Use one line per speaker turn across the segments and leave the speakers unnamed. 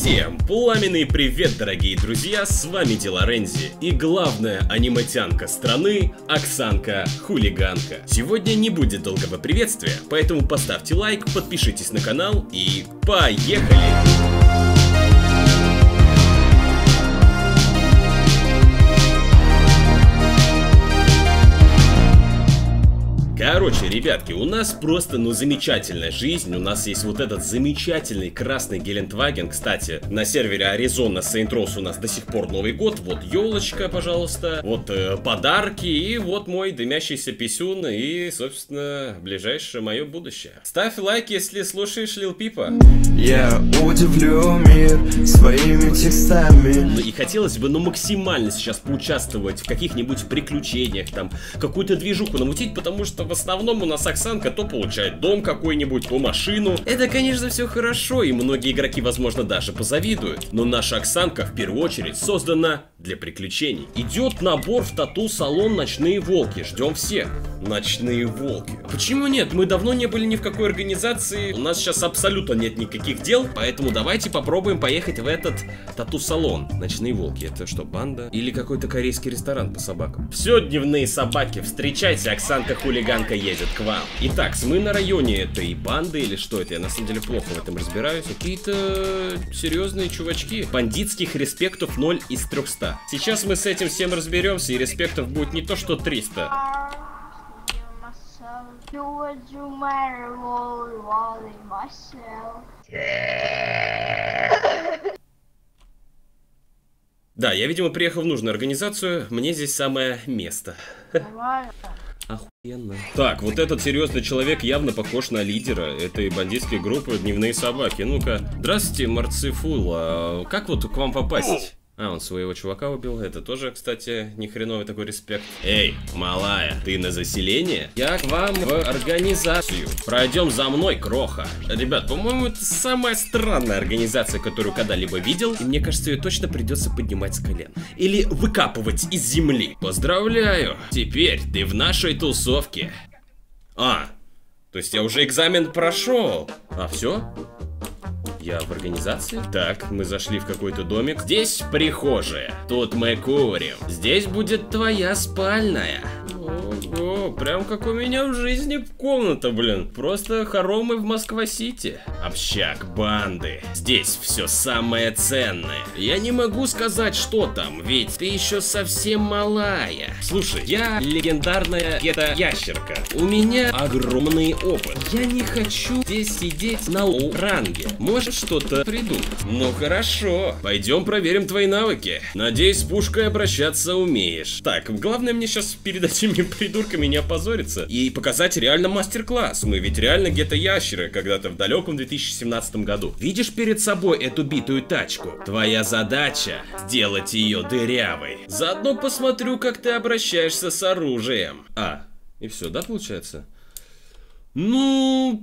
Всем пламенный привет, дорогие друзья, с вами Делорензи и главная аниметянка страны Оксанка-хулиганка. Сегодня не будет долгого приветствия, поэтому поставьте лайк, подпишитесь на канал и поехали! Короче, ребятки, у нас просто, замечательная жизнь. У нас есть вот этот замечательный красный Гелендваген. Кстати, на сервере Arizona Saint Rose у нас до сих пор Новый год. Вот елочка, пожалуйста. Вот подарки. И вот мой дымящийся писюн. И, собственно, ближайшее мое будущее. Ставь лайк, если слушаешь Lil Peep.
Я удивлю мир своими текстами.
И хотелось бы, максимально сейчас поучаствовать в каких-нибудь приключениях, там, какую-то движуху намутить, потому что в основном у нас Оксанка то получает дом какой-нибудь, то машину. Это, конечно, все хорошо, и многие игроки, возможно, даже позавидуют. Но наша Оксанка, в первую очередь, создана для приключений. Идет набор в тату-салон «Ночные волки». Ждем всех. Ночные волки. Почему нет? Мы давно не были ни в какой организации. У нас сейчас абсолютно нет никаких дел. Поэтому давайте попробуем поехать в этот тату-салон. Ночные волки. Это что, банда? Или какой-то корейский ресторан по собакам? Все, дневные собаки, встречайте, Оксанка-хулиганка едет к вам. Итак, мы на районе этой банды или что это? Я на самом деле плохо в этом разбираюсь. Какие-то серьезные чувачки. Бандитских респектов 0 из 300. Сейчас мы с этим всем разберемся, и респектов будет не то что 300. Да, я, видимо, приехал в нужную организацию. Мне здесь самое место. Охуенно. Так, вот этот серьезный человек явно похож на лидера этой бандитской группы «Дневные собаки». Ну-ка. Здравствуйте, Марцифул. А как вот к вам попасть? А, он своего чувака убил. Это тоже, кстати, ни хреновый такой респект. Эй, малая, ты на заселение? Я к вам в организацию. Пройдем за мной, кроха. Ребят, по-моему, это самая странная организация, которую когда-либо видел. И мне кажется, ее точно придется поднимать с колен. Или выкапывать из земли. Поздравляю. Теперь ты в нашей тусовке. А, то есть я уже экзамен прошел. А, все? Я в организации? Так, мы зашли в какой-то домик. Здесь прихожая. Тут мы курим. Здесь будет твоя спальная. Ого, прям как у меня в жизни комната, блин. Просто хоромы в Москва-Сити. Общак банды. Здесь все самое ценное. Я не могу сказать, что там, ведь ты еще совсем малая. Слушай, я легендарная гетто-ящерка. У меня огромный опыт. Я не хочу здесь сидеть на лоу-ранге. Можешь что-то придумать? Ну хорошо, пойдем проверим твои навыки. Надеюсь, с пушкой обращаться умеешь. Так, главное мне сейчас перед этими придурками не опозориться и показать реально мастер-класс. Мы ведь реально гетто-ящеры когда-то в далеком 2017 году. Видишь перед собой эту битую тачку? Твоя задача сделать ее дырявой. Заодно посмотрю, как ты обращаешься с оружием. А, и все, да, получается? Ну...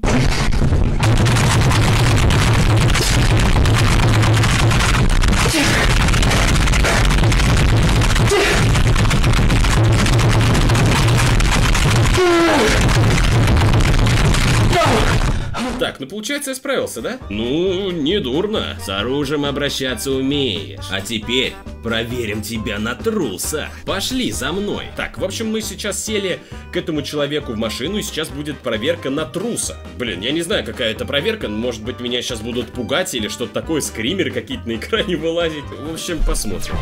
Так, получается, я справился, да? Ну, не дурно. С оружием обращаться умеешь. А теперь проверим тебя на труса. Пошли за мной. Так, в общем, мы сейчас сели к этому человеку в машину, и сейчас будет проверка на труса. Блин, я не знаю, какая это проверка. Может быть, меня сейчас будут пугать или что-то такое, скримеры какие-то на экране вылазить. В общем, посмотрим.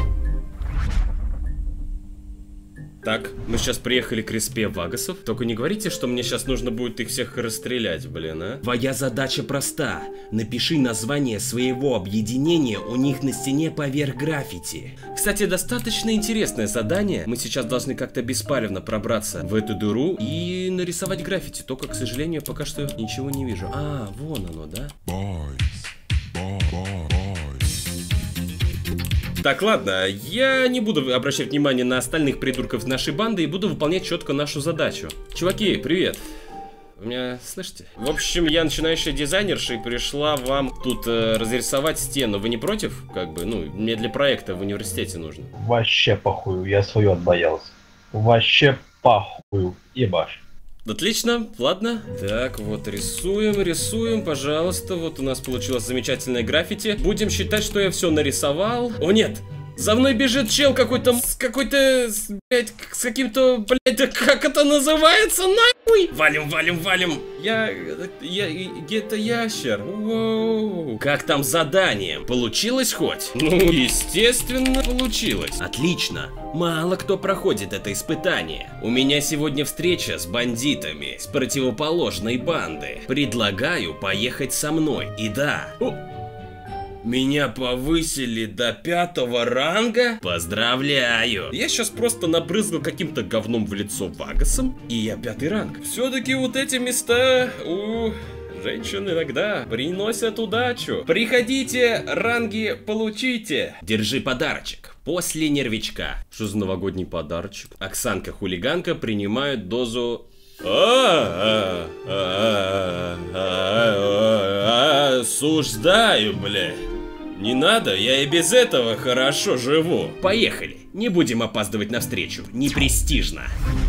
Так, мы сейчас приехали к респе Вагасов. Только не говорите, что мне сейчас нужно будет их всех расстрелять, блин, а? Твоя задача проста. Напиши название своего объединения у них на стене поверх граффити. Кстати, достаточно интересное задание. Мы сейчас должны как-то беспалевно пробраться в эту дыру и нарисовать граффити. Только, к сожалению, пока что ничего не вижу. А, вон оно, да? Так, ладно, я не буду обращать внимание на остальных придурков нашей банды и буду выполнять четко нашу задачу. Чуваки, привет. Вы меня слышите? В общем, я начинающая дизайнерша и пришла вам тут разрисовать стену. Вы не против? Как бы, мне для проекта в университете нужно.
Вообще похуй, я свою отбоялся. Вообще похуй, ебашь.
Отлично, ладно. Так, вот рисуем, пожалуйста. Вот у нас получилось замечательное граффити. Будем считать, что я все нарисовал. О, нет! За мной бежит чел какой-то, блядь, с каким-то, блядь, да как это называется, нахуй? Валим. Это ящер. Воу. Как там задание? Получилось хоть? Ну, естественно, получилось. Отлично. Мало кто проходит это испытание. У меня сегодня встреча с бандитами, с противоположной банды. Предлагаю поехать со мной. И да... Меня повысили до 5-го ранга? Поздравляю! Я сейчас просто набрызгал каким-то говном в лицо Вагасом, и я 5-й ранг. Все-таки вот эти места у женщин иногда приносят удачу. Приходите, ранги получите. Держи подарочек. После нервичка. Что за новогодний подарочек? Оксанка-хулиганка принимает дозу... Осуждаю, бля. Не надо, я и без этого хорошо живу. Поехали, не будем опаздывать на встречу, не престижно.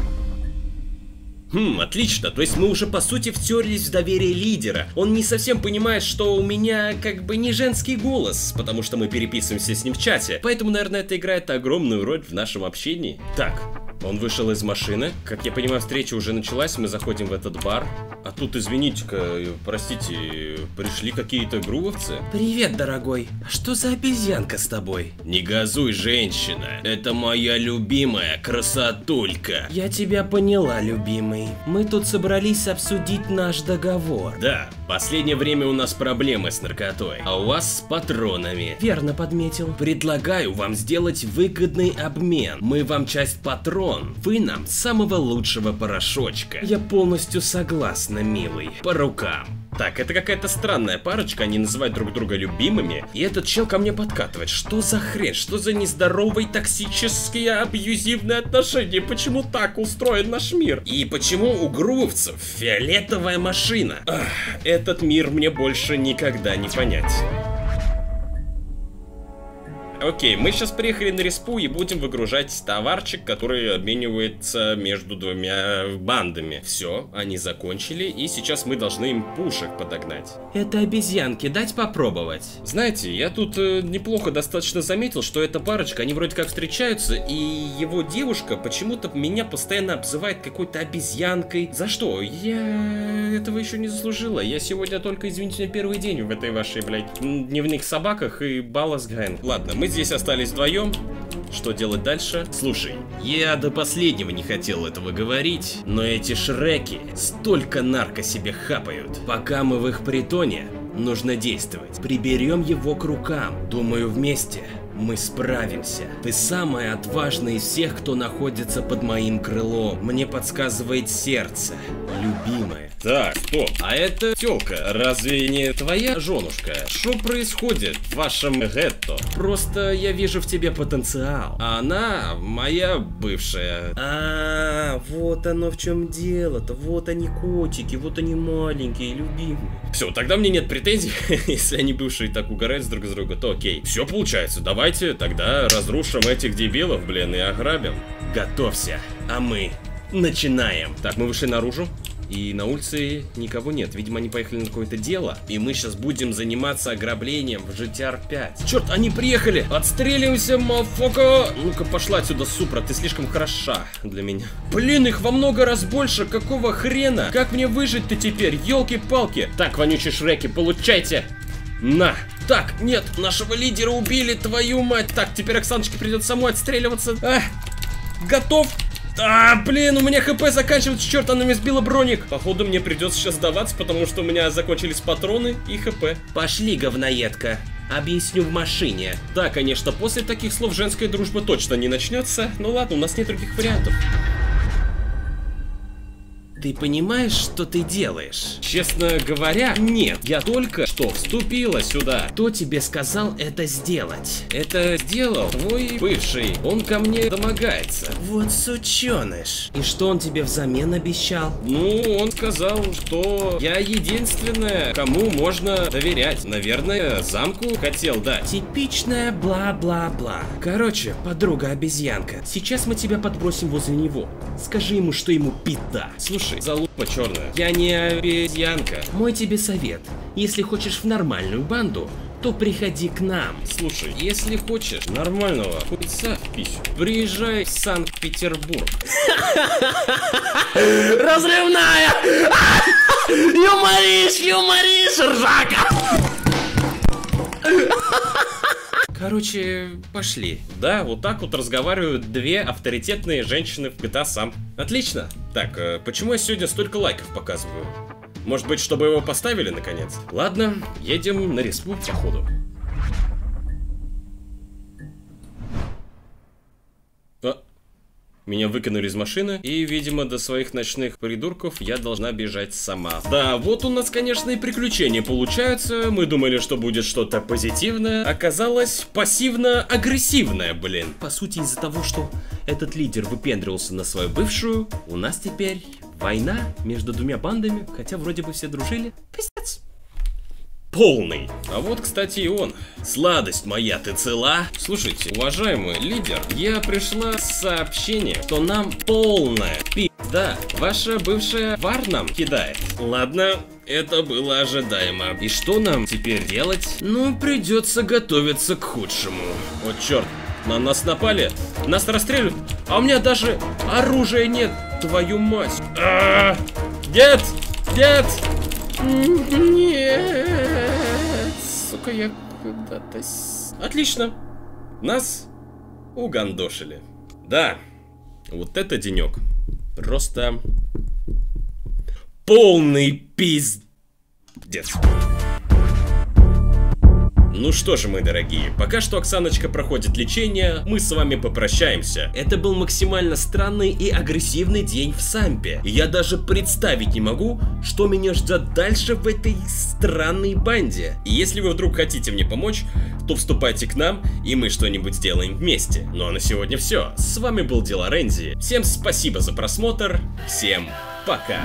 Отлично, то есть мы уже по сути втерлись в доверие лидера. Он не совсем понимает, что у меня как бы не женский голос, потому что мы переписываемся с ним в чате. Поэтому, наверное, это играет огромную роль в нашем общении. Так, он вышел из машины. Как я понимаю, встреча уже началась, мы заходим в этот бар. А тут, извините-ка, простите, пришли какие-то грувовцы? Привет, дорогой. А что за обезьянка с тобой? Не газуй, женщина. Это моя любимая красотулька. Я тебя поняла, любимый. Мы тут собрались обсудить наш договор. Да, в последнее время у нас проблемы с наркотой, а у вас с патронами. Верно подметил. Предлагаю вам сделать выгодный обмен. Мы вам часть патрон, вы нам самого лучшего порошочка. Я полностью согласна, милый. По рукам. Так, это какая-то странная парочка, они называют друг друга любимыми, и этот чел ко мне подкатывает. Что за хрень? Что за нездоровые токсические абьюзивные отношения? Почему так устроен наш мир? И почему у грувовцев фиолетовая машина? Этот мир мне больше никогда не понять. Окей, мы сейчас приехали на респу и будем выгружать товарчик, который обменивается между двумя бандами. Все, они закончили, и сейчас мы должны им пушек подогнать. Это обезьянки, дать попробовать. Знаете, я тут неплохо достаточно заметил, что эта парочка, они вроде как встречаются, и его девушка почему-то меня постоянно обзывает какой-то обезьянкой. За что? Я этого еще не заслужила. Я сегодня только, извините, первый день в этой вашей, блядь, дневных собаках и баллас гэнг. Ладно, мы здесь остались вдвоем. Что делать дальше? Слушай, я до последнего не хотел этого говорить, но эти шреки столько нарко себе хапают. Пока мы в их притоне, нужно действовать. Приберем его к рукам. Думаю, вместе мы справимся. Ты самая отважная из всех, кто находится под моим крылом. Мне подсказывает сердце, любимая. Так, стоп. А эта тёлка разве не твоя женушка? Что происходит в вашем гетто? Просто я вижу в тебе потенциал. А она моя бывшая. Вот оно в чем дело-то. Вот они котики, вот они маленькие, любимые. Все, тогда мне нет претензий. Если они бывшие так угорают друг с друга, то окей. Все получается. Давайте тогда разрушим этих дебилов, блин, и ограбим. Готовься. А мы начинаем. Так, мы вышли наружу. И на улице никого нет. Видимо, они поехали на какое-то дело. И мы сейчас будем заниматься ограблением в GTR 5. Черт, они приехали! Отстреливаемся, мафока! Ну-ка, пошла отсюда, Супра, ты слишком хороша для меня. Блин, их во много раз больше. Какого хрена? Как мне выжить-то теперь? Ёлки-палки! Так, вонючие шреки, получайте! На! Так, нет, нашего лидера убили, твою мать! Так, теперь Оксаночке придется самой отстреливаться. Готов! Блин, у меня хп заканчивается, черт, она мне сбила броник. Походу мне придется сейчас сдаваться, потому что у меня закончились патроны и хп. Пошли, говноедка. Объясню в машине. Да, конечно, после таких слов женская дружба точно не начнется. Ну ладно, у нас нет других вариантов. Ты понимаешь, что ты делаешь? Честно говоря, нет. Я только что вступила сюда. Кто тебе сказал это сделать? Это сделал твой бывший. Он ко мне домогается. Вот сученыш. И что он тебе взамен обещал? Ну, он сказал, что я единственная, кому можно доверять. Наверное, замку хотел дать. Типичная бла-бла-бла. Короче, подруга-обезьянка, сейчас мы тебя подбросим возле него. Скажи ему, что ему пизда. Слушай, Слушай, залупа черная, я не обезьянка. Мой тебе совет. Если хочешь в нормальную банду, то приходи к нам. Слушай, если хочешь нормального хуйца в писю, приезжай в Санкт-Петербург.
Разрывная! Юморишь, ржака!
Короче, пошли. Да, вот так вот разговаривают две авторитетные женщины в GTA Sam. Отлично. Так, почему я сегодня столько лайков показываю? Может быть, чтобы его поставили наконец? Ладно, едем на респу походу. Меня выкинули из машины, и, видимо, до своих ночных придурков я должна бежать сама. Да, вот у нас, конечно, и приключения получаются. Мы думали, что будет что-то позитивное. Оказалось, пассивно-агрессивное, блин. По сути, из-за того, что этот лидер выпендривался на свою бывшую, у нас теперь война между двумя бандами, хотя вроде бы все дружили. Пиздец. Полный. А вот, кстати, и он. Сладость моя, ты цела? Слушайте, уважаемый лидер, я пришла с сообщением, что нам полная пизда. Ваша бывшая вар нам кидает. Ладно, это было ожидаемо. И что нам теперь делать? Ну, придется готовиться к худшему. Вот черт, на нас напали, нас расстреливают, а у меня даже оружия нет, твою мать. Нет, нет. Нет, сука, я куда-то... Отлично, нас угандошили. Да, вот это денек. Просто полный пиздец. Ну что же, мои дорогие, пока что Оксаночка проходит лечение, мы с вами попрощаемся. Это был максимально странный и агрессивный день в Сампе. И я даже представить не могу, что меня ждет дальше в этой странной банде. И если вы вдруг хотите мне помочь, то вступайте к нам, и мы что-нибудь сделаем вместе. Ну а на сегодня все. С вами был Дела Рэнди. Всем спасибо за просмотр. Всем пока.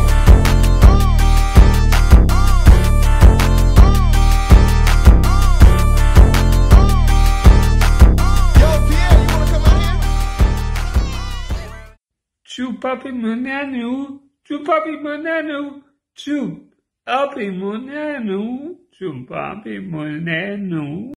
Chup up in my nanu, chup up in my nanu, chup up in my nanu, chup up in my nanu.